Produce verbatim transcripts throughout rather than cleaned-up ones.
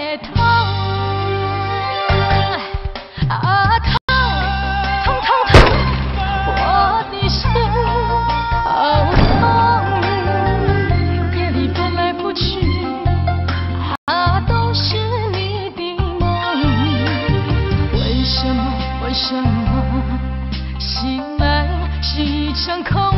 痛。啊痛痛痛痛，我的心好痛，夜里飞来飞去，啊都是你的梦。为什么为什么醒来是一场空？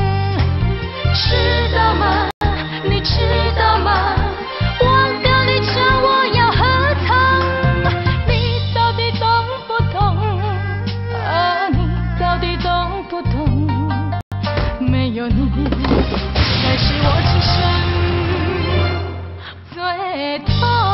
知道吗？你知道吗？忘掉你叫我要何曾？你到底懂不懂？啊，你到底懂不懂？没有你，才是我此生最痛。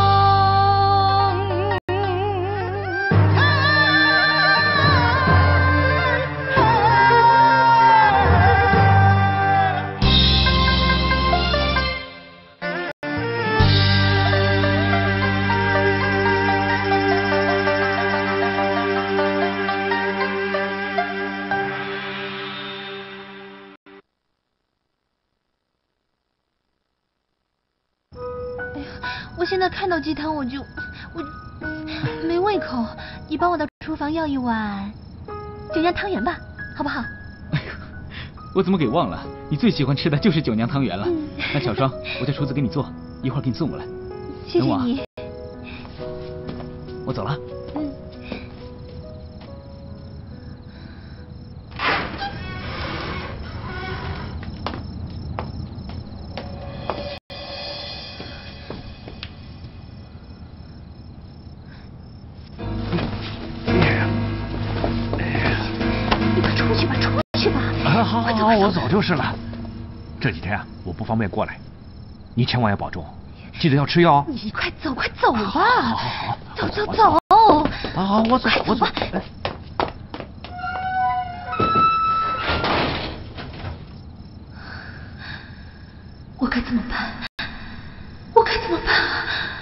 我现在看到鸡汤我就我没胃口，你帮我到厨房要一碗九娘汤圆吧，好不好？ 哎呦，我怎么给忘了？你最喜欢吃的就是九娘汤圆了。嗯、那小双，我叫厨子给你做，一会儿给你送过来。 谢谢你。 我走了。 嗯。 好好好，我走就是了。这几天啊，我不方便过来，你千万要保重，记得要吃药哦。 你快走，快走吧！ 好好好， 走走走。 好好，我走，我走。 我该怎么办？我该怎么办啊？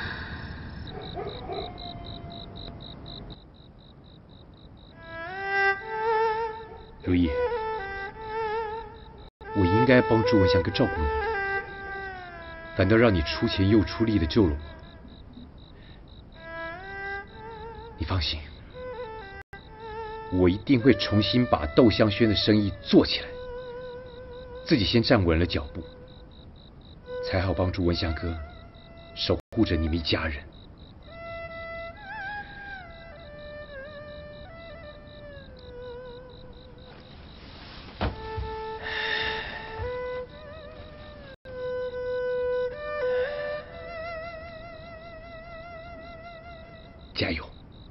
如意。我应该帮朱文祥哥照顾你的，反倒让你出钱又出力的救了我。你放心，我一定会重新把窦香轩的生意做起来，自己先站稳了脚步，才好帮朱文祥哥守护着你们一家人。加油！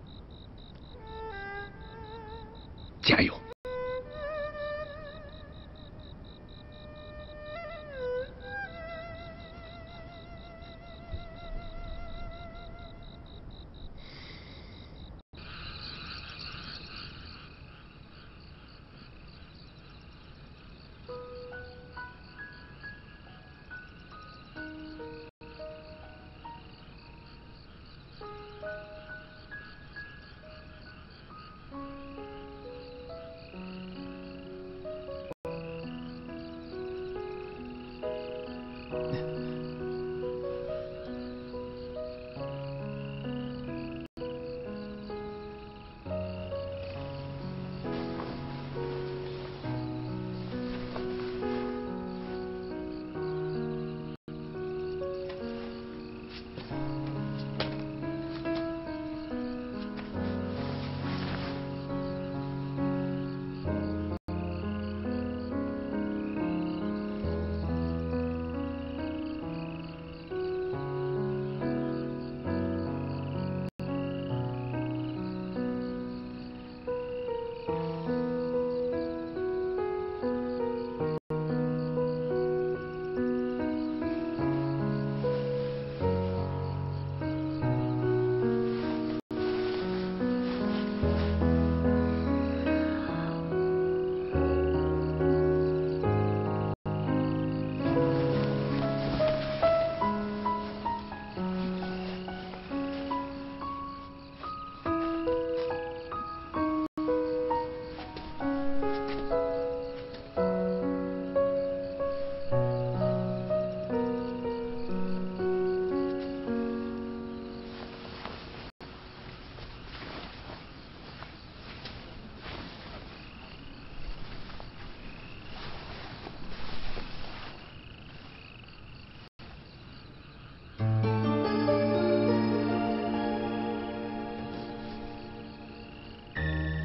加油！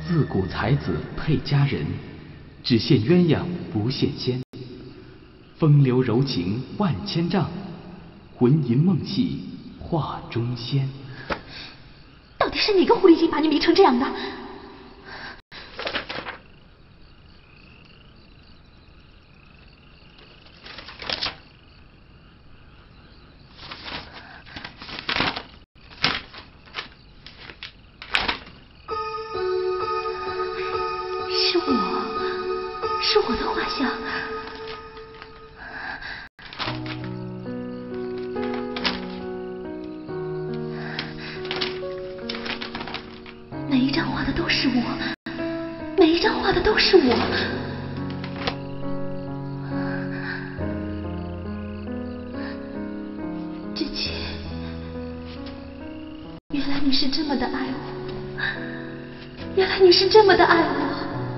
自古才子配佳人，只羡鸳鸯不羡仙。风流柔情万千丈，魂萦梦系画中仙。 到底是哪个狐狸精把你迷成这样的？是我，是我的画像。每一张画的都是我，每一张画的都是我。志奇，原来你是这么的爱我，原来你是这么的爱我。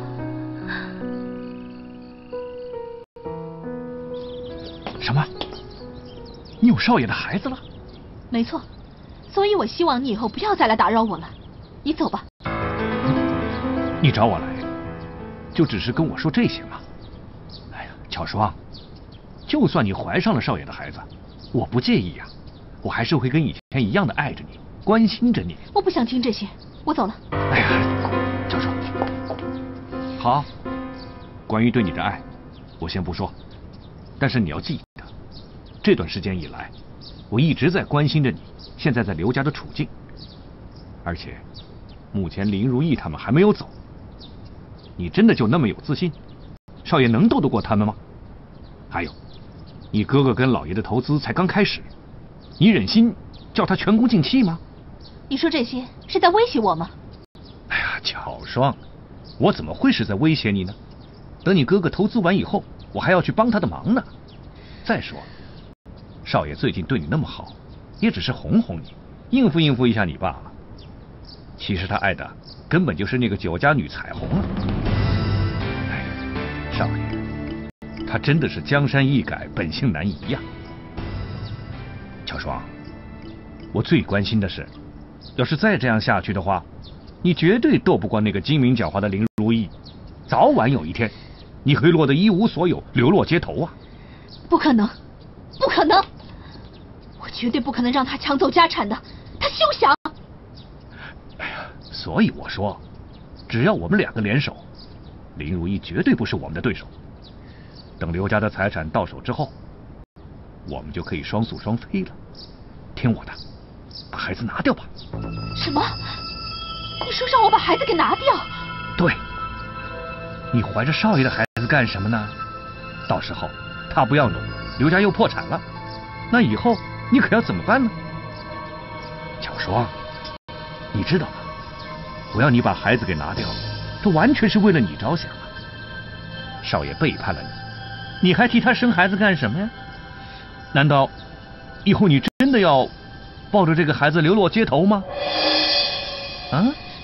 什么？你有少爷的孩子了？ 没错，所以我希望你以后不要再来打扰我了。你走吧。 你找我来，就只是跟我说这些吗？哎呀，巧双，就算你怀上了少爷的孩子，我不介意呀、啊，我还是会跟以前一样的爱着你，关心着你。 我不想听这些，我走了。 哎呀，巧双，好，关于对你的爱，我先不说，但是你要记得，这段时间以来，我一直在关心着你现在在刘家的处境，而且目前林如意他们还没有走。你真的就那么有自信？少爷能斗得过他们吗？还有，你哥哥跟老爷的投资才刚开始，你忍心叫他前功尽弃吗？ 你说这些是在威胁我吗？ 哎呀，巧双，我怎么会是在威胁你呢？等你哥哥投资完以后，我还要去帮他的忙呢。再说，少爷最近对你那么好，也只是哄哄你，应付应付一下你罢了。其实他爱的根本就是那个酒家女彩虹啊！哎，少爷，他真的是江山易改，本性难移呀。巧双，我最关心的是，要是再这样下去的话，你绝对斗不过那个精明狡猾的林如意，早晚有一天，你会落得一无所有，流落街头啊！ 不可能，不可能！我绝对不可能让他抢走家产的，他休想！ 哎呀，所以我说，只要我们两个联手，林如意绝对不是我们的对手。等刘家的财产到手之后，我们就可以双宿双飞了。听我的，把孩子拿掉吧。 什么？你说让我把孩子给拿掉？ 对，你怀着少爷的孩子干什么呢？到时候他不要弄，刘家又破产了，那以后你可要怎么办呢？巧双，你知道吗？我要你把孩子给拿掉，这完全是为了你着想啊！少爷背叛了你，你还替他生孩子干什么呀？难道以后你真的要抱着这个孩子流落街头吗？啊？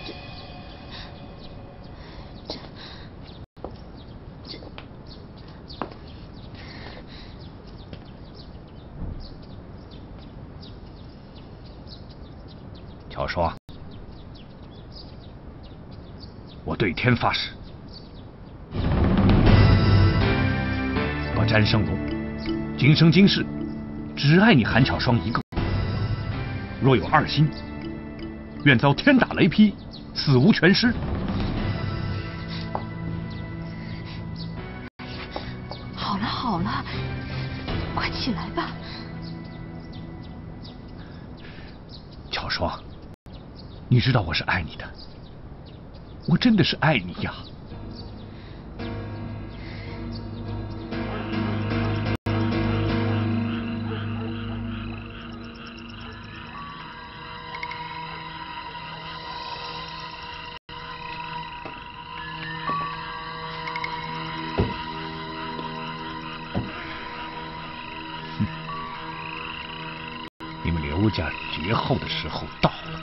巧双，我对天发誓，我詹胜龙今生今世只爱你韩巧双一个，若有二心，愿遭天打雷劈，死无全尸。 好了好了，快起来吧。 巧双，你知道我是爱你的，我真的是爱你呀。你们刘家绝后的时候到了。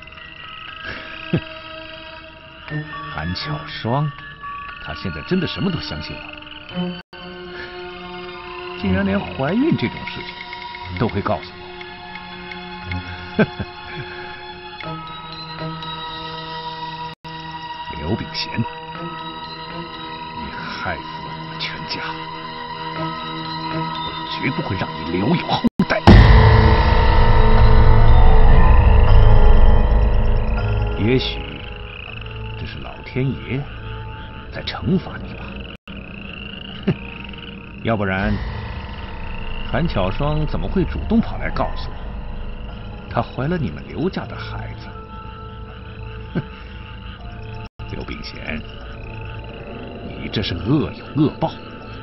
韩巧双，她现在真的什么都相信了，竟然连怀孕这种事情都会告诉我。刘秉贤，你害死了我们全家，我绝不会让你留有后代。也许这是老天爷在惩罚你吧。哼，要不然韩巧双怎么会主动跑来告诉我，她怀了你们刘家的孩子？哼，刘秉贤，你这是恶有恶报。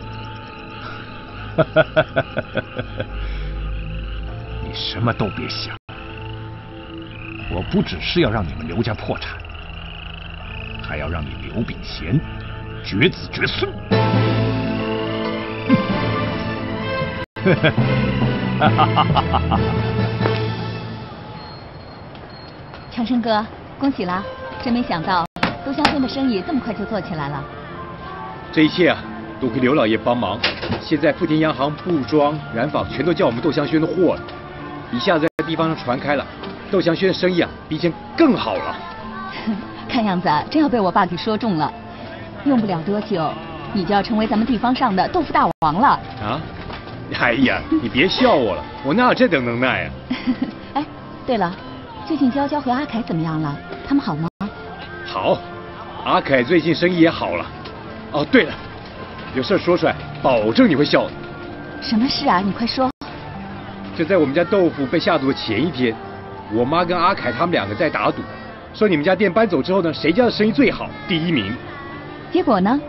你什么都别想，我不只是要让你们刘家破产，还要让你刘秉贤绝子绝孙。 长生哥，恭喜啦！真没想到豆香轩的生意这么快就做起来了。 这一切啊，多亏刘老爷帮忙。现在富田洋行、布庄、染坊全都叫我们豆香轩的货了，一下子在地方上传开了，豆香轩的生意啊，比以前更好了。 看样子真要被我爸给说中了，用不了多久，你就要成为咱们地方上的豆腐大王了。 啊？哎呀，你别笑我了，我哪有这等能耐啊？ 哎，对了，最近娇娇和阿凯怎么样了？他们好吗？ 好，阿凯最近生意也好了。哦，对了，有事说出来，保证你会笑的。 什么事啊？你快说。 就在我们家豆腐被下毒的前一天，我妈跟阿凯他们两个在打赌，说你们家店搬走之后呢，谁家的生意最好，第一名。 结果呢？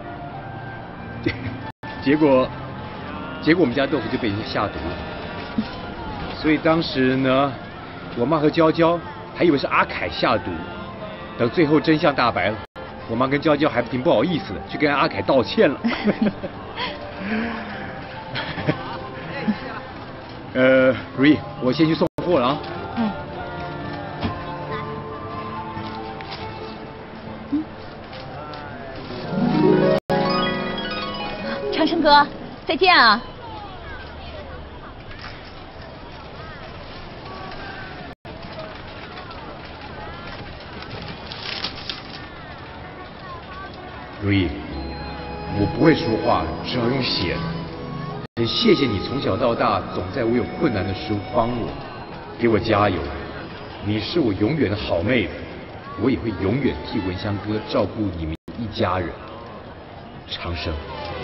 结果，结果我们家豆腐就被人家下毒了。所以当时呢，我妈和娇娇还以为是阿凯下毒，等最后真相大白了，我妈跟娇娇还挺不好意思的，去跟阿凯道歉了。呃，如意，我先去送货了啊。 嗯。嗯。长生哥，再见啊！ 如意，我不会说话，只好用写的。很谢谢你从小到大总在我有困难的时候帮我，给我加油。你是我永远的好妹妹，我也会永远替文香哥照顾你们一家人。长生。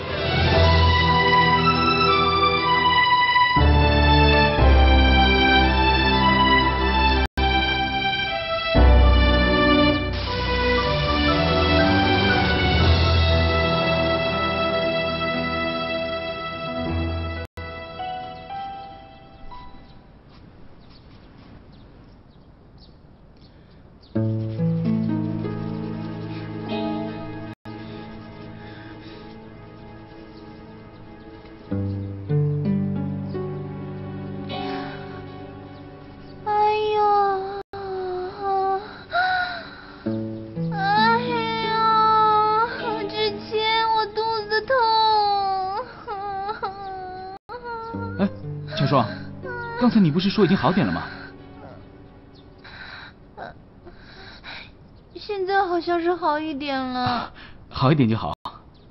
爽，刚才你不是说已经好点了吗？ 现在好像是好一点了。 啊、好一点就好。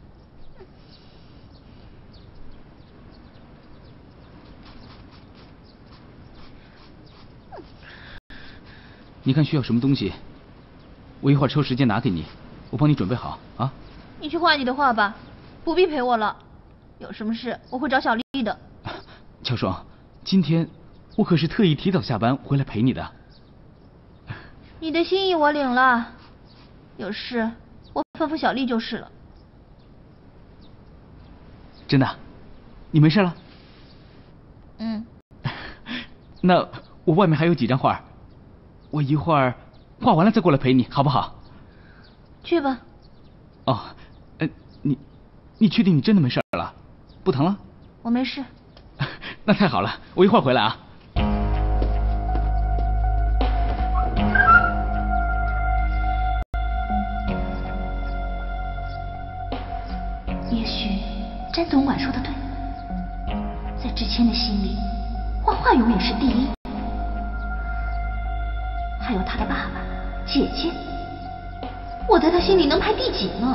你看需要什么东西，我一会儿抽时间拿给你，我帮你准备好啊。 你去画你的画吧，不必陪我了。有什么事我会找小丽的。 乔爽，今天我可是特意提早下班回来陪你的。 你的心意我领了，有事我吩咐小丽就是了。 真的？你没事了？ 嗯。 那我外面还有几张画，我一会儿画完了再过来陪你，好不好？ 去吧。 哦，呃，你你确定你真的没事了？不疼了？ 我没事。 那太好了，我一会儿回来啊。 也许詹总管说的对，在志谦的心里，画画永远是第一，还有他的爸爸、姐姐， 我在他心里能排第几呢？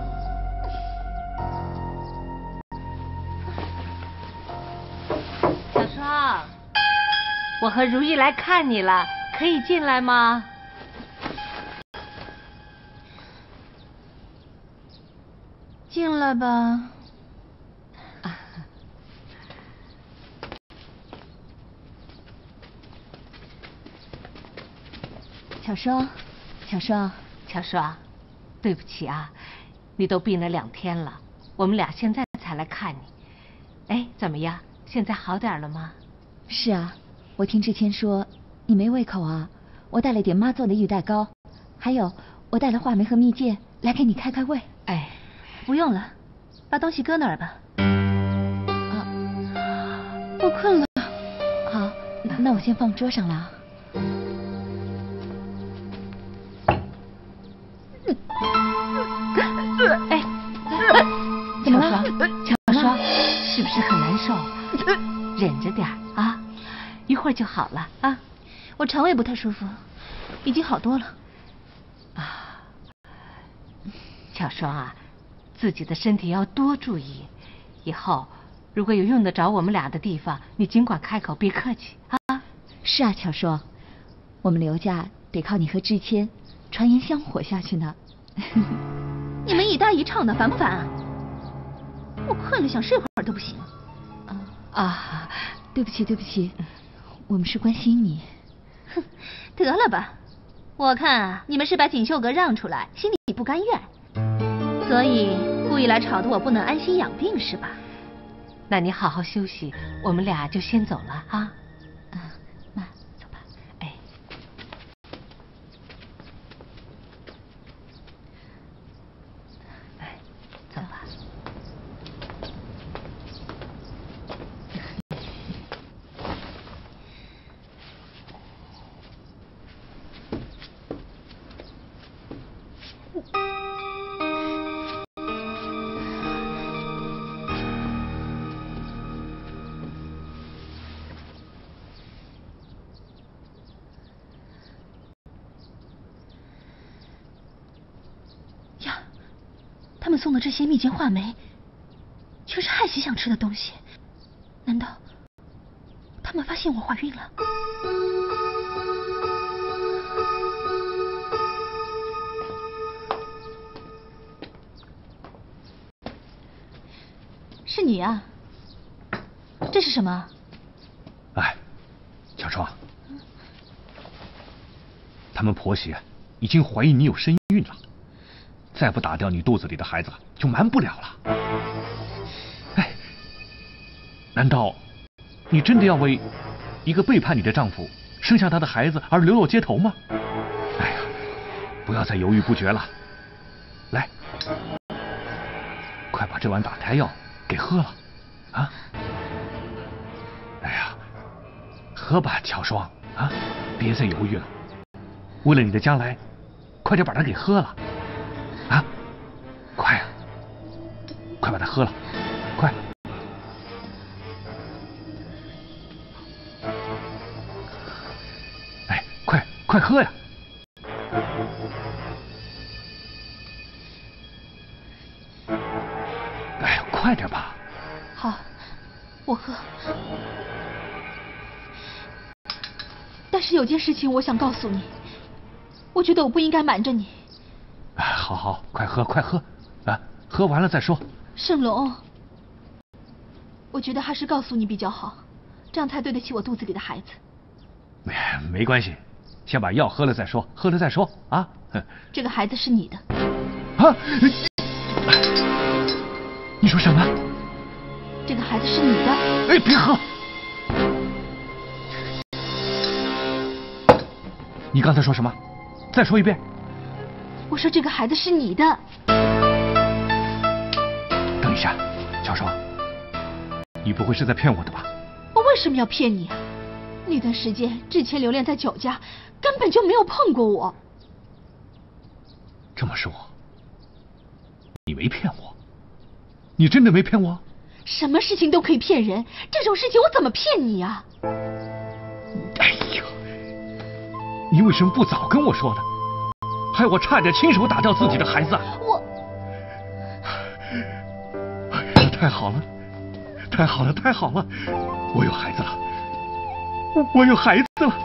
小双，我和如意来看你了，可以进来吗？ 进来吧。 啊小双，小双， 小双，对不起啊，你都病了两天了，我们俩现在才来看你。哎，怎么样？现在好点了吗？ 是啊，我听志谦说你没胃口啊，我带了点妈做的玉带糕，还有我带了话梅和蜜饯来给你开开胃。 哎， 不用了，把东西搁那儿吧。啊，我困了。好，那我先放桌上了。 哎， 怎么了？ 小双，是不是很难受？忍着点啊，一会儿就好了啊。 我肠胃不太舒服，已经好多了。 啊，小双啊，自己的身体要多注意。以后如果有用得着我们俩的地方，你尽管开口，别客气啊。 是啊，巧双，我们刘家得靠你和志谦传言香火下去呢。你们一搭一唱的，烦不烦啊？我困了，想睡会儿都不行。啊啊，对不起，对不起，我们是关心你。哼，得了吧，我看啊，你们是把锦绣阁让出来，心里不甘愿，所以故意来吵得我不能安心养病，是吧？ 那你好好休息，我们俩就先走了啊。 啊，妈，走吧。 哎。走吧。 呀，他们送的这些蜜饯话梅，全是汉喜想吃的东西。难道他们发现我怀孕了？是你啊？这是什么？ 哎，小双，他们婆媳已经怀疑你有身孕了，再不打掉你肚子里的孩子，就瞒不了了。哎，难道你真的要为一个背叛你的丈夫生下他的孩子而流落街头吗？哎呀，不要再犹豫不决了，来，快把这碗打胎药给喝了，啊！哎呀，喝吧，乔双啊，别再犹豫了。为了你的将来，快点把它给喝了，啊！快啊，快把它喝了，快！哎，快快喝呀！哎呀，快点吧！ 好，我喝。但是有件事情我想告诉你，我觉得我不应该瞒着你。 哎，好好，快喝快喝，啊，喝完了再说。 盛龙，我觉得还是告诉你比较好，这样才对得起我肚子里的孩子。 没没关系，先把药喝了再说，喝了再说啊。 这个孩子是你的。 啊！你说什么？ 这个孩子是你的。 哎，别喝！你刚才说什么？再说一遍。 我说这个孩子是你的。 等一下，乔双，你不会是在骗我的吧？ 我为什么要骗你啊？那段时间志谦留恋在九家，根本就没有碰过我。 这么说，你没骗我？你真的没骗我？ 什么事情都可以骗人，这种事情我怎么骗你啊？ 哎呀，你为什么不早跟我说呢？ 害我差点亲手打掉自己的孩子。 我， 哎呀，太好了，太好了，太好了！我有孩子了，我有孩子了，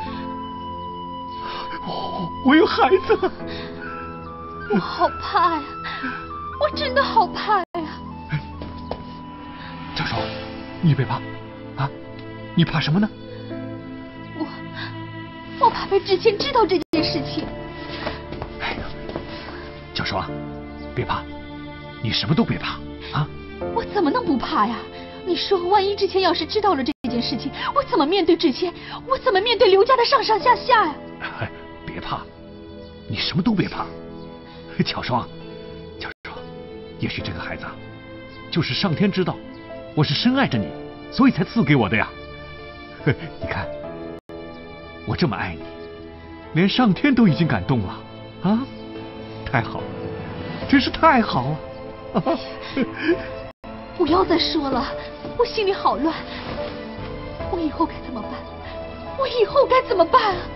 我有孩子了。 我好怕呀，我真的好怕呀。 哎，教授，你别怕啊，你怕什么呢？ 我，我怕被知谦知道这件事情。 哎呀，教授啊，别怕，你什么都别怕啊。 我怎么能不怕呀？你说，万一知谦要是知道了这件事情，我怎么面对知谦？我怎么面对刘家的上上下下呀？ 哎，别怕，你什么都别怕。巧双，巧双，也许这个孩子啊，就是上天知道我是深爱着你，所以才赐给我的呀。你看，我这么爱你，连上天都已经感动了啊！太好了，真是太好了！ 不要再说了，我心里好乱。我以后该怎么办？我以后该怎么办啊？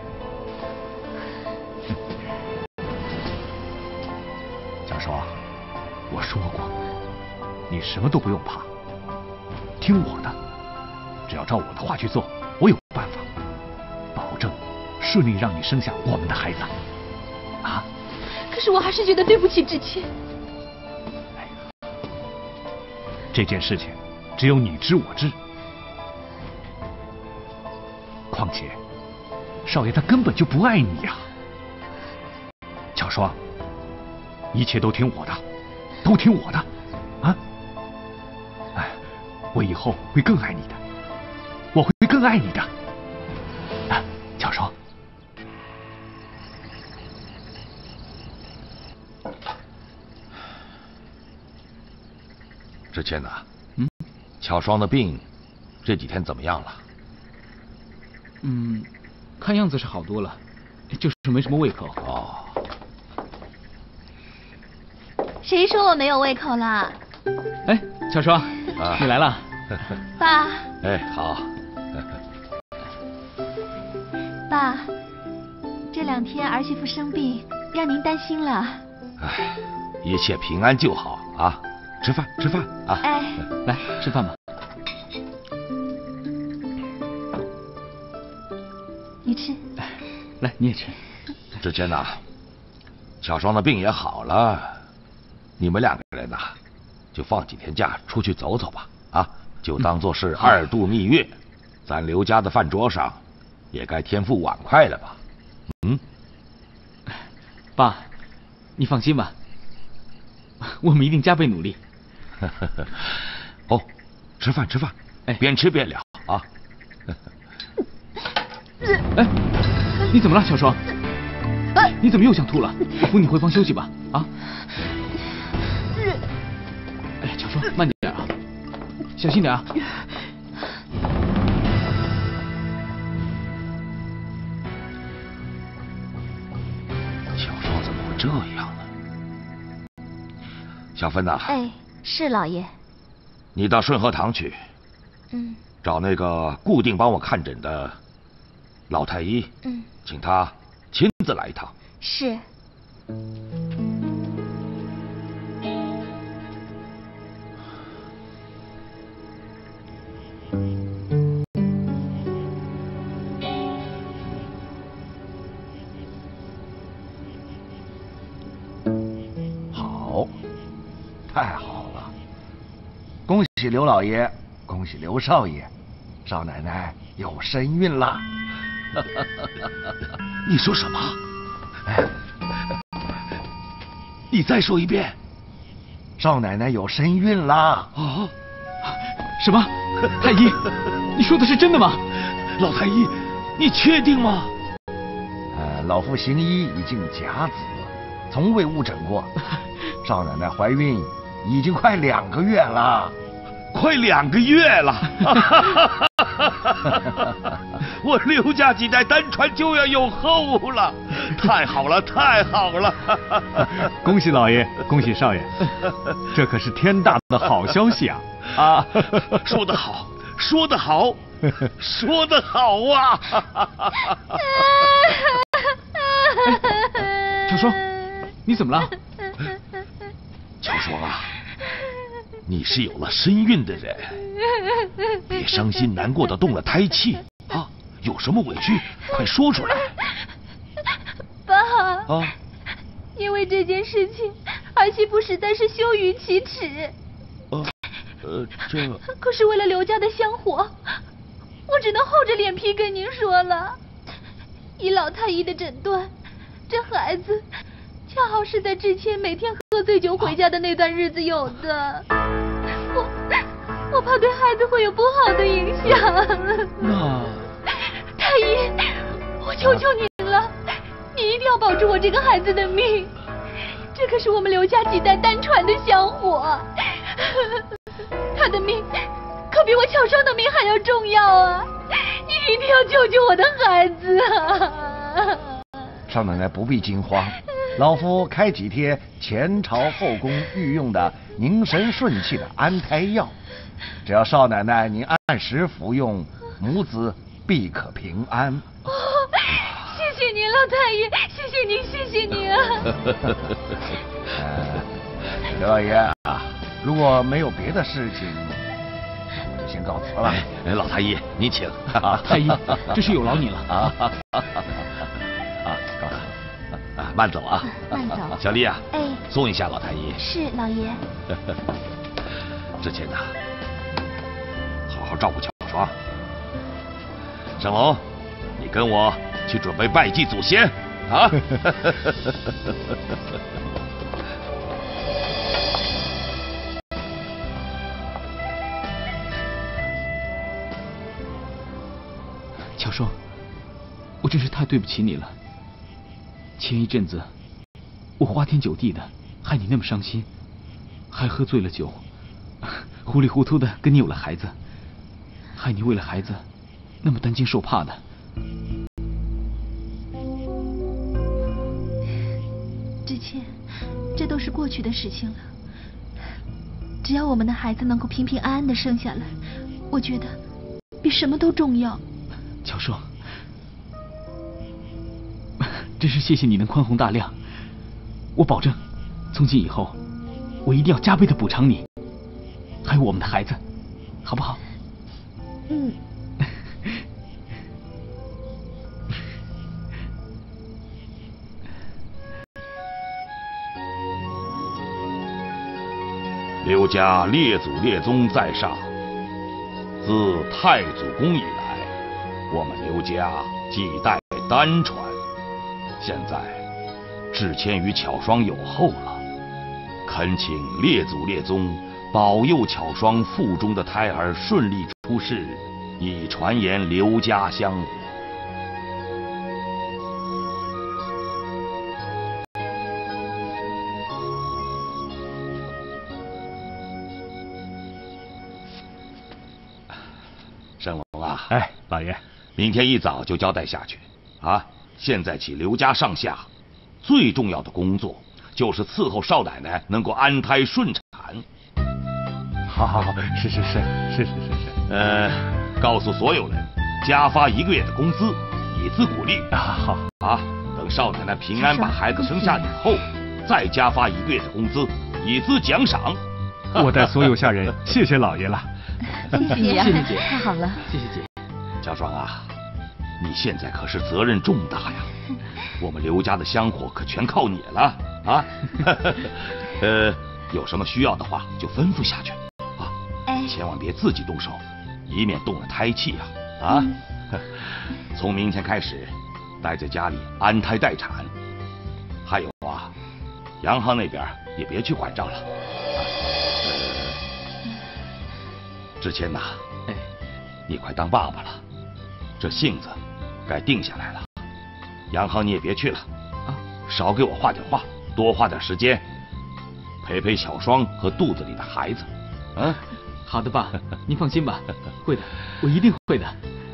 小双，我说过，你什么都不用怕，听我的，只要照我的话去做，我有办法，保证顺利让你生下我们的孩子。啊！ 可是我还是觉得对不起知谦。 哎呀，这件事情只有你知我知，况且少爷他根本就不爱你呀。巧双，一切都听我的，都听我的，啊！哎，我以后会更爱你的，我会更爱你的。啊，巧双。 知谦呐，嗯，巧双的病这几天怎么样了？ 嗯，看样子是好多了，就是没什么胃口。 哦。 谁说我没有胃口了？ 哎，巧双，啊、你来了。 爸。 哎，好。 爸，这两天儿媳妇生病，让您担心了。 哎，一切平安就好啊！吃饭，吃饭啊！ 哎， 来吃饭吧。 你吃。 来，你也吃。 知谦呐，巧双的病也好了，你们两个人呐，就放几天假出去走走吧，啊，就当做是二度蜜月，嗯、咱刘家的饭桌上也该添副碗筷了吧？嗯， 爸，你放心吧，我们一定加倍努力。 哦，吃饭吃饭，哎，边吃边聊啊。 哎，你怎么了，小双？你怎么又想吐了？我扶你回房休息吧。啊！哎，小双，慢点啊，小心点啊。 小双怎么会这样呢？小芬呐， 哎，是老爷。 你到顺和堂去， 嗯， 找那个固定帮我看诊的老太医， 嗯， 请他亲自来一趟。 是。 好，太好了！恭喜刘老爷，恭喜刘少爷，少奶奶有身孕了。 你说什么？哎，你再说一遍。 少奶奶有身孕了。 啊？什么？太医，你说的是真的吗？ 老太医，你确定吗？ 呃，老夫行医已经甲子，从未误诊过。少奶奶怀孕已经快两个月了。 快两个月了，我刘家几代单传就要有后了，太好了，太好了！ 恭喜老爷，恭喜少爷，这可是天大的好消息啊！啊， 说得好，说得好，说得好啊！ 哎，小双，你怎么了？ 乔双啊，你是有了身孕的人，别伤心难过的动了胎气啊！有什么委屈，快说出来。 爸， 啊， 因为这件事情，儿媳妇实在是羞于启齿。 呃，呃，这…… 可是为了刘家的香火，我只能厚着脸皮跟您说了。依老太医的诊断，这孩子恰好是在之前每天喝醉酒回家的那段日子有的。我我怕对孩子会有不好的影响。 那太医，我求求您了，你一定要保住我这个孩子的命。这可是我们刘家几代单传的香火，他的命可比我巧双的命还要重要啊！你一定要救救我的孩子啊！ 少奶奶不必惊慌，老夫开几贴前朝后宫御用的凝神顺气的安胎药，只要少奶奶您按时服用，母子必可平安。 哦，谢谢您，老太医，谢谢您，谢谢您啊！ 呃，刘老爷啊，如果没有别的事情，我就先告辞了。 哎，老太医，您请。 太医，这是有劳你了啊！啊，告辞。 啊，慢走啊！ 慢走。 小丽啊， 哎， 送一下老太医。 是老爷。 之前呐，好好照顾巧双。沈龙，你跟我去准备拜祭祖先啊！ 巧双，我真是太对不起你了。前一阵子，我花天酒地的，害你那么伤心，还喝醉了酒，糊里糊涂的跟你有了孩子，害你为了孩子那么担惊受怕的。 之前，这都是过去的事情了。只要我们的孩子能够平平安安的生下来，我觉得比什么都重要。 巧双，真是谢谢你能宽宏大量，我保证，从今以后，我一定要加倍的补偿你，还有我们的孩子，好不好？ 嗯。 刘家列祖列宗在上，自太祖宫以来，我们刘家几代单传，现在志谦与巧双有后了，恳请列祖列宗保佑巧双腹中的胎儿顺利出世，以传言刘家香火。沈龙啊， 哎，老爷， 明天一早就交代下去啊！现在起，刘家上下最重要的工作就是伺候少奶奶能够安胎顺产。 好好好，是是是是是是是。 呃，告诉所有人，加发一个月的工资，以资鼓励。 啊，好啊，等少奶奶平安把孩子生下以后，再加发一个月的工资，以资奖赏。 我代所有下人谢谢老爷了。 谢谢你啊， 谢谢姐， 太好了。 谢谢姐。 小双啊，你现在可是责任重大呀，我们刘家的香火可全靠你了啊！呃，有什么需要的话就吩咐下去啊， 哎， 千万别自己动手，以免动了胎气呀！啊，嗯、从明天开始，待在家里安胎待产。还有啊，洋行那边也别去管账了。之前呐， 哎， 你快当爸爸了，这性子该定下来了。洋行你也别去了，啊，少给我画点画，多花点时间陪陪小双和肚子里的孩子。嗯， 好的，爸，您放心吧，会的，我一定会的。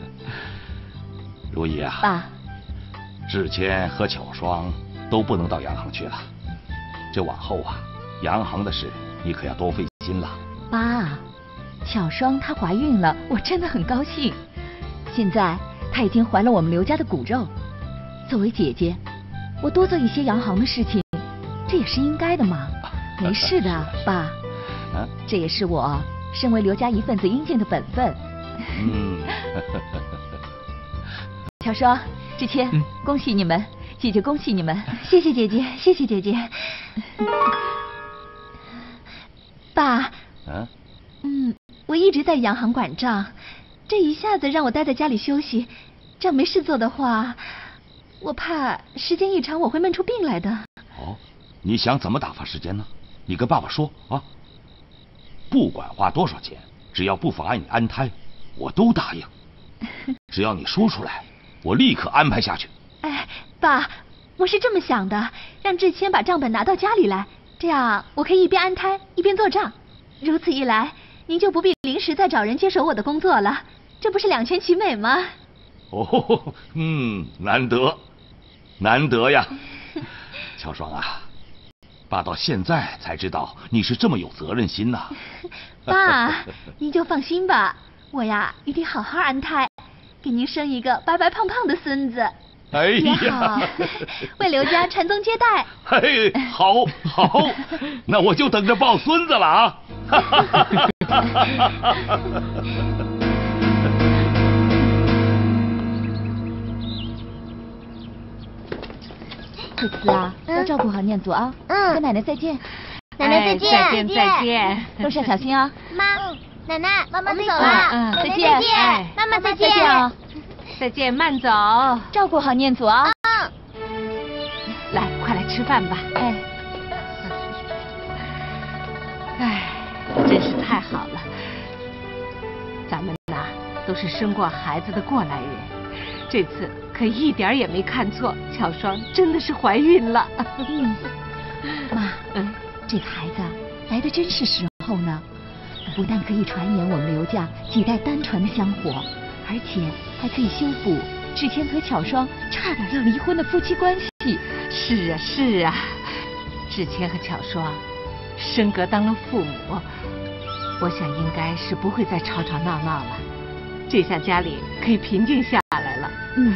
如意啊， 爸， 志谦和巧双都不能到洋行去了，这往后啊，洋行的事你可要多费心了。 爸。巧双她怀孕了，我真的很高兴。现在她已经怀了我们刘家的骨肉，作为姐姐， 我多做一些洋行的事情，这也是应该的嘛。没事的，爸。这也是我身为刘家一份子应尽的本分。 嗯。 巧双、志谦，嗯、恭喜你们，姐姐恭喜你们。谢谢姐姐，谢谢姐姐。爸。 啊。 嗯，我一直在洋行管账，这一下子让我待在家里休息，这样没事做的话，我怕时间一长我会闷出病来的。 哦，你想怎么打发时间呢？你跟爸爸说啊。不管花多少钱，只要不妨碍你安胎，我都答应。只要你说出来，我立刻安排下去。 哎，爸，我是这么想的，让志谦把账本拿到家里来，这样我可以一边安胎一边做账。如此一来，您就不必临时再找人接手我的工作了，这不是两全其美吗？ 哦，嗯，难得，难得呀，乔双啊，爸到现在才知道你是这么有责任心呐。 爸，您就放心吧，我呀一定好好安胎，给您生一个白白胖胖的孙子。 哎呀， 为刘家传宗接代。 嘿，好，好，那我就等着抱孙子了啊！ 这次啊，要照顾好念祖啊。嗯。跟奶奶再见。 奶奶再见，再见，再见。 路上小心啊。 妈，奶奶，妈妈走了。 嗯，再见。 妈妈再见。 再见啊。 再见，慢走， 照顾好念祖啊！ 嗯， 来，快来吃饭吧。 哎， 哎，真是太好了，咱们呐都是生过孩子的过来人，这次可一点也没看错，巧双真的是怀孕了。 嗯，妈，嗯，这个孩子来的真是时候呢，不但可以传言我们刘家几代单传的香火，而且还可以修补志谦和巧双差点要离婚的夫妻关系。 是啊，是啊，志谦和巧双升格当了父母，我想应该是不会再吵吵闹闹了，这下家里可以平静下来了。 嗯。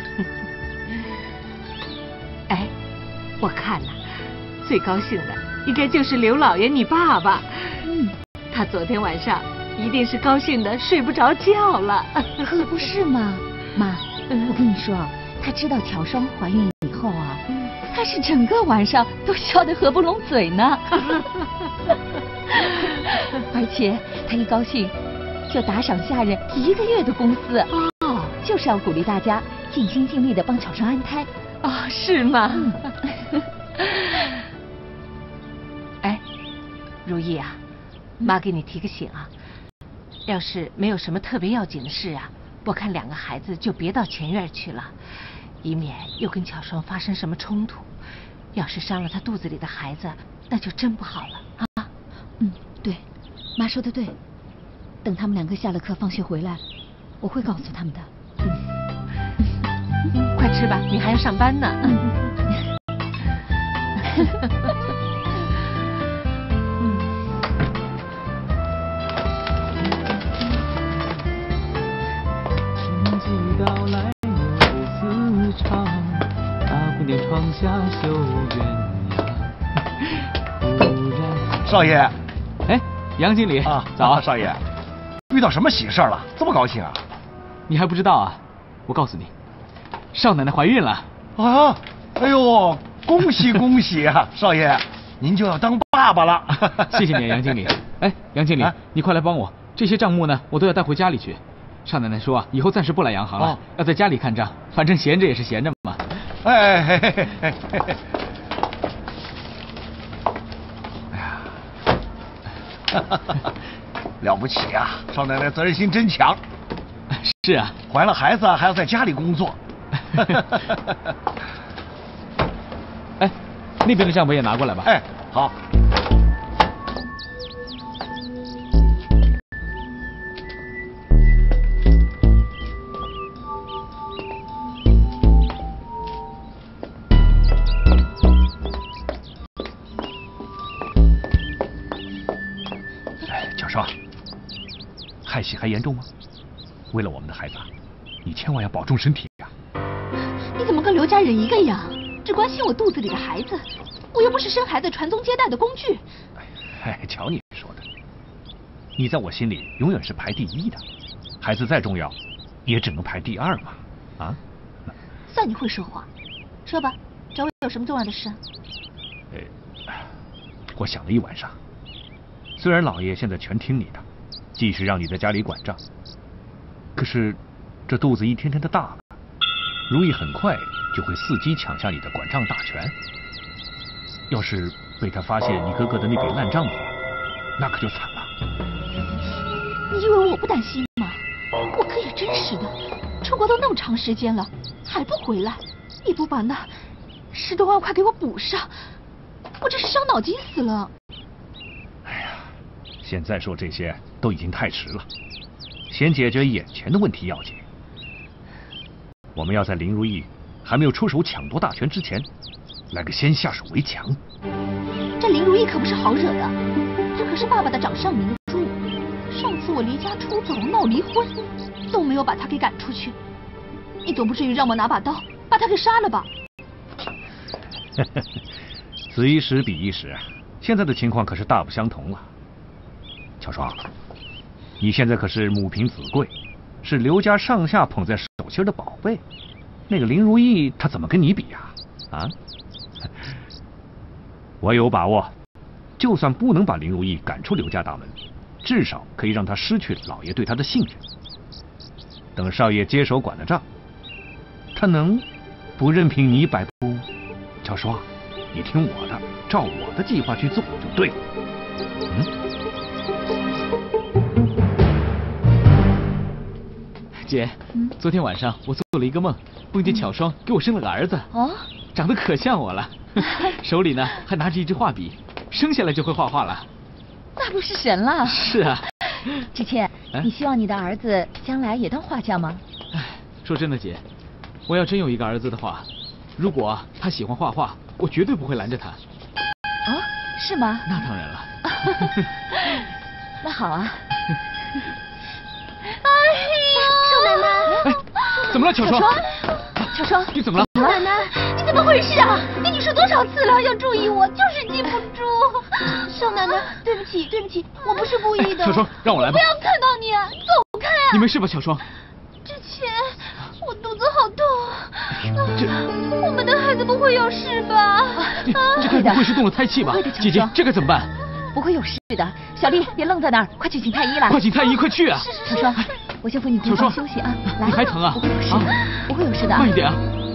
哎，我看了，最高兴的应该就是刘老爷你爸爸。 嗯。 他昨天晚上一定是高兴的睡不着觉了。 可不是嘛，妈，我跟你说，他知道巧双怀孕以后啊，他是整个晚上都笑得合不拢嘴呢。而且他一高兴就打赏下人一个月的工资，哦，就是要鼓励大家尽心尽力的帮巧双安胎。 哦，是吗？ 嗯、 哎，如意啊，妈给你提个醒啊，要是没有什么特别要紧的事啊，我看两个孩子就别到前院去了，以免又跟巧双发生什么冲突。要是伤了她肚子里的孩子，那就真不好了啊！ 嗯，对，妈说的对。等他们两个下了课放学回来，我会告诉他们的。 嗯，快吃吧，你还要上班呢。嗯。 少爷， 哎，杨经理啊， 早啊， 少爷，遇到什么喜事了？这么高兴啊？ 你还不知道啊？我告诉你，少奶奶怀孕了。 啊！哎呦，恭喜恭喜啊，少爷，您就要当爸爸了。 谢谢你，杨经理。哎，杨经理，啊、你快来帮我，这些账目呢，我都要带回家里去。少奶奶说啊，以后暂时不来洋行了，哦、要在家里看账，反正闲着也是闲着嘛。 哎嘿嘿嘿嘿嘿。了不起啊！少奶奶责任心真强。 是啊， 怀了孩子还要在家里工作。 哎，那边的账本也拿过来吧。 哎，好。 害喜还严重吗？为了我们的孩子，你千万要保重身体呀！ 你怎么跟刘家人一个样？ 只关心我肚子里的孩子，我又不是生孩子传宗接代的工具。 哎，瞧你说的，你在我心里永远是排第一的，孩子再重要，也只能排第二嘛。啊？ 算你会说话。说吧，找我有什么重要的事？ 呃，我想了一晚上，虽然老爷现在全听你的，继续让你在家里管账，可是这肚子一天天的大了，如意很快就会伺机抢下你的管账大权。要是被他发现你哥哥的那笔烂账的话，那可就惨了。 你以为我不担心吗？我哥也真是的，出国都那么长时间了，还不回来，也不把那十多万块给我补上，我真是伤脑筋死了。 哎呀，现在说这些都已经太迟了，先解决眼前的问题要紧。我们要在林如意还没有出手抢夺大权之前，来个先下手为强。 这林如意可不是好惹的，她可是爸爸的掌上明珠。上次我离家出走闹离婚，都没有把她给赶出去。你总不至于让我拿把刀把她给杀了吧？ 此一时彼一时，现在的情况可是大不相同了。乔双，你现在可是母凭子贵，是刘家上下捧在手心的宝贝。那个林如意，她怎么跟你比呀？啊？我有把握，就算不能把林如意赶出刘家大门，至少可以让她失去老爷对她的信任。等少爷接手管了账，他能不任凭你摆布？乔双，你听我的，照我的计划去做就对了。嗯。 姐，嗯，昨天晚上我做了一个梦，梦见巧双给我生了个儿子， 哦， 长得可像我了，手里呢还拿着一支画笔，生下来就会画画了。 那不是神了？ 是啊。 芷倩，你希望你的儿子将来也当画家吗？ 哎，说真的，姐，我要真有一个儿子的话，如果他喜欢画画，我绝对不会拦着他。 哦，是吗？ 那当然了。 那好啊。 哎呀，少奶奶！ 哎，怎么了，巧双？ 巧双， 你怎么了？ 少奶奶，你怎么回事啊？跟你说多少次了，要注意我，就是记不住。少奶奶，对不起，对不起，我不是故意的。 巧双，让我来吧。 不要看到你，走开啊！ 你没事吧，巧双？ 之前我肚子好痛。这，我们的孩子不会有事吧？ 这这该不会是动了胎气吧？姐姐，这该怎么办？ 不会有事的，小丽，别愣在那儿，快去请太医来！ 快请太医，快去啊！ 巧双，我先扶你回房休息啊。来， 你还疼啊？ 不会有事的，不会有事的。 慢一点啊！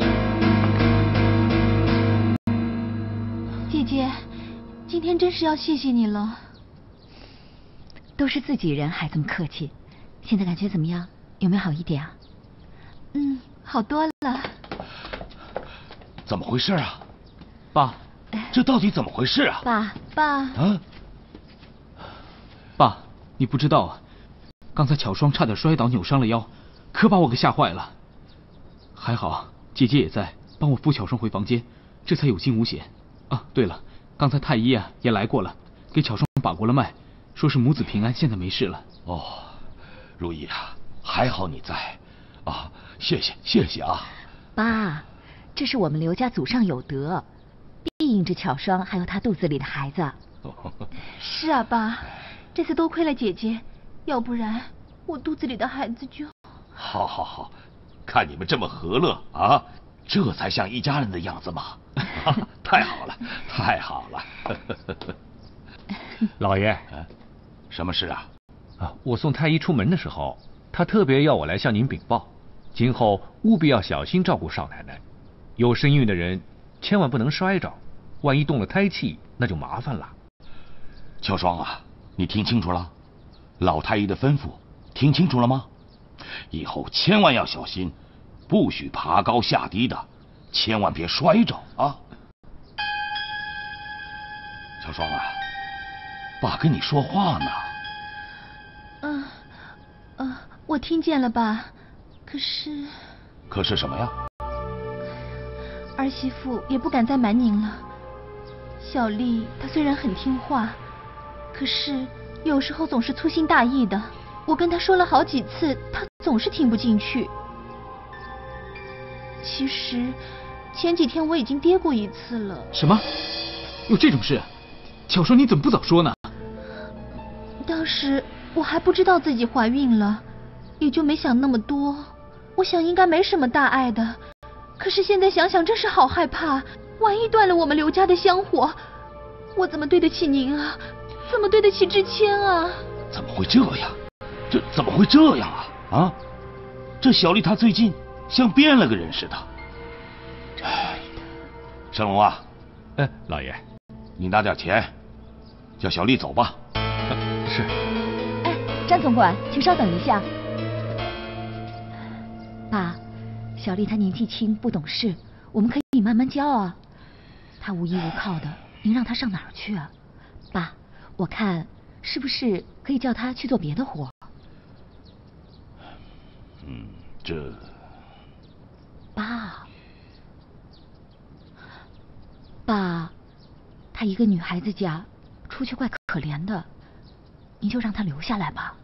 姐姐，今天真是要谢谢你了。都是自己人，还这么客气。现在感觉怎么样？有没有好一点啊？嗯，好多了。 怎么回事啊？ 爸， 这到底怎么回事啊？ 爸爸啊！ 爸，你不知道啊，刚才巧双差点摔倒扭伤了腰，可把我给吓坏了。还好姐姐也在，帮我扶巧双回房间，这才有惊无险。啊，对了，刚才太医啊也来过了，给巧双把过了脉，说是母子平安，现在没事了。 哦，如意啊，还好你在啊，谢谢谢谢啊。 爸，这是我们刘家祖上有德，庇应着巧双还有她肚子里的孩子。是啊，爸，这次多亏了姐姐，要不然我肚子里的孩子就…… 好好好，看你们这么和乐啊，这才像一家人的样子嘛！太好了，太好了。 老爷， 什么事啊？ 啊，我送太医出门的时候，他特别要我来向您禀报，今后务必要小心照顾少奶奶。有身孕的人千万不能摔着，万一动了胎气，那就麻烦了。 乔双啊，你听清楚了，老太医的吩咐听清楚了吗？以后千万要小心，不许爬高下低的，千万别摔着啊！乔双啊，爸跟你说话呢。 嗯，呃，我听见了，爸。可是…… 可是什么呀？ 儿媳妇也不敢再瞒您了。小丽她虽然很听话，可是有时候总是粗心大意的。我跟她说了好几次，她总是听不进去。其实前几天我已经跌过一次了。 什么？有这种事？巧说你怎么不早说呢？ 当时我还不知道自己怀孕了，也就没想那么多。我想应该没什么大碍的。可是现在想想，真是好害怕，万一断了我们刘家的香火，我怎么对得起您啊？怎么对得起志谦啊？ 怎么会这样？这怎么会这样啊？啊！这小丽她最近像变了个人似的。盛龙啊， 哎，老爷， 你拿点钱，叫小丽走吧。 是。 哎，张总管，请稍等一下。爸，小丽她年纪轻，不懂事，我们可以慢慢教啊。她无依无靠的，您让她上哪儿去啊？爸，我看是不是可以叫她去做别的活？ 嗯，这。 爸，爸，她一个女孩子家出去怪可怜的，您就让她留下来吧。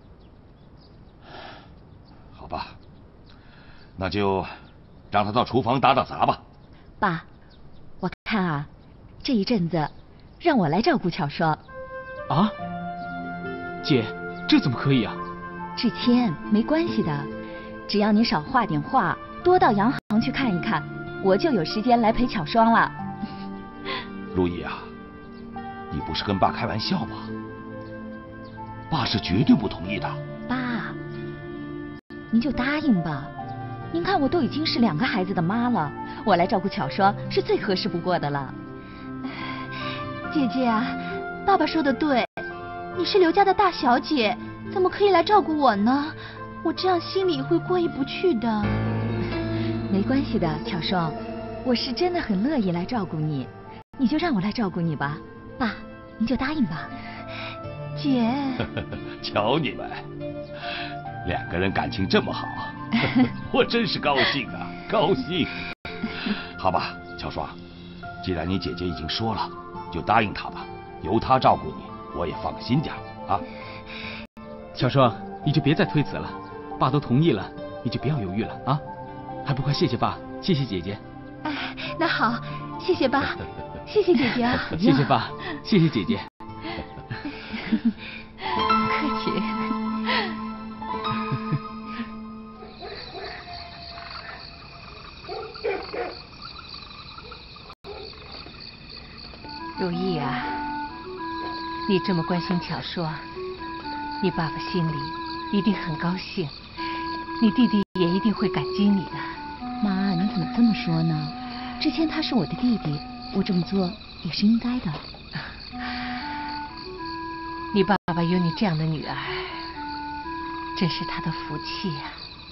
好吧，那就让她到厨房打打杂吧。 爸，我看啊，这一阵子让我来照顾巧双。 啊？姐，这怎么可以啊？ 志谦，没关系的，只要你少画点画，多到洋行去看一看，我就有时间来陪巧双了。 如意啊，你不是跟爸开玩笑吧？爸是绝对不同意的。 爸，您就答应吧。您看我都已经是两个孩子的妈了，我来照顾巧双是最合适不过的了。 姐姐啊，爸爸说的对，你是刘家的大小姐，怎么可以来照顾我呢？我这样心里会过意不去的。 没关系的，巧双，我是真的很乐意来照顾你，你就让我来照顾你吧。爸，您就答应吧。 姐， 瞧你们两个人感情这么好，我真是高兴啊，高兴。好吧，巧双，既然你姐姐已经说了，就答应她吧，由她照顾你，我也放心点啊。 巧双，你就别再推辞了，爸都同意了，你就不要犹豫了啊！还不快谢谢爸，谢谢姐姐。 哎，那好，谢谢爸，谢谢姐姐啊。 谢谢爸，谢谢姐姐。 客气。 如意啊，你这么关心巧双，你爸爸心里一定很高兴，你弟弟也一定会感激你的。 妈，你怎么这么说呢？之前他是我的弟弟，我这么做也是应该的。 你爸爸有你这样的女儿，真是他的福气呀。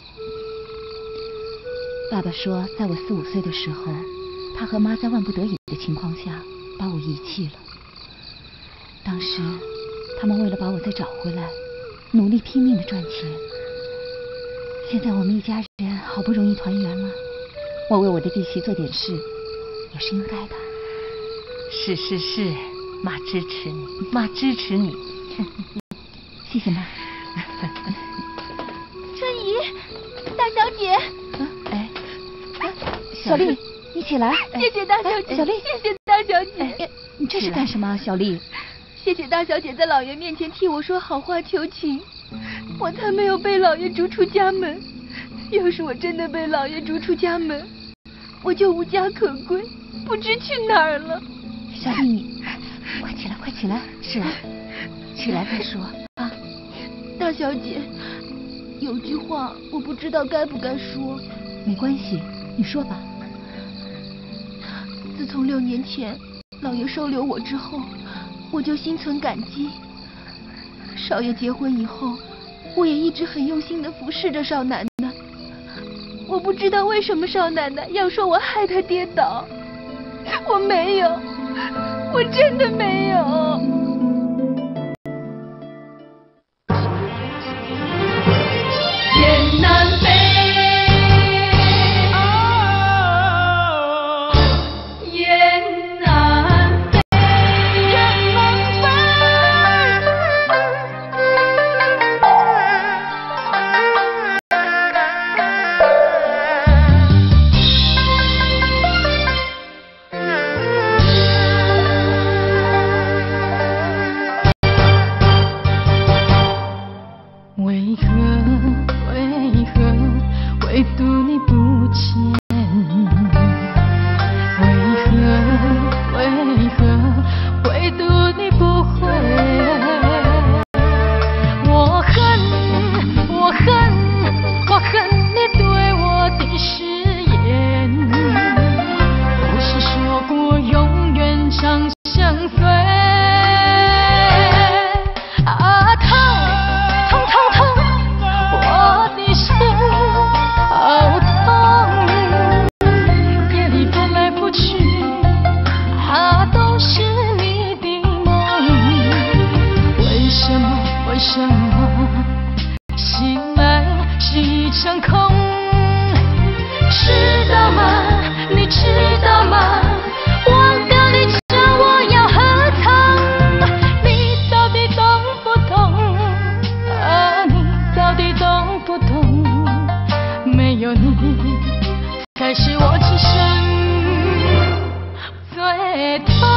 爸爸说，在我四五岁的时候，他和妈在万不得已的情况下把我遗弃了。当时他们为了把我再找回来，努力拼命的赚钱。现在我们一家人好不容易团圆了，我为我的弟媳做点事也是应该的。 是是是，妈支持你，妈支持你。 谢谢妈。 春姨，大小姐。 哎，小丽，你起来。 谢谢大小姐。 小丽， 谢谢大小姐。 你这是干什么，小丽？ 谢谢大小姐在老爷面前替我说好话求情，我才没有被老爷逐出家门。要是我真的被老爷逐出家门，我就无家可归，不知去哪儿了。 小丽，你快起来，快起来！ 是啊，起来再说啊。 大小姐，有句话我不知道该不该说。 没关系，你说吧。 自从六年前老爷收留我之后，我就心存感激。少爷结婚以后，我也一直很用心的服侍着少奶奶。我不知道为什么少奶奶要说我害她跌倒，我没有，我真的没有。雁南飞，雁南飞，雁南飞。 来是我此生最痛。